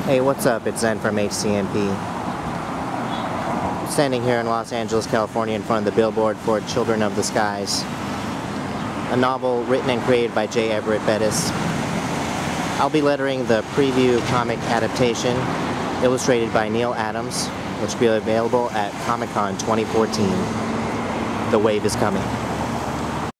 Hey, what's up? It's Zen from H.C.M.P. Standing here in Los Angeles, California in front of the billboard for Children of the Skies, a novel written and created by J. Everett Bettis. I'll be lettering the preview comic adaptation illustrated by Neal Adams, which will be available at Comic-Con 2014. The wave is coming.